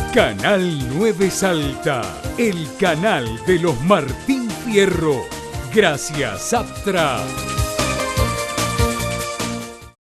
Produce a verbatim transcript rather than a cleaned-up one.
Canal nueve Salta, el canal de los Martín Fierro. Gracias, Aptra.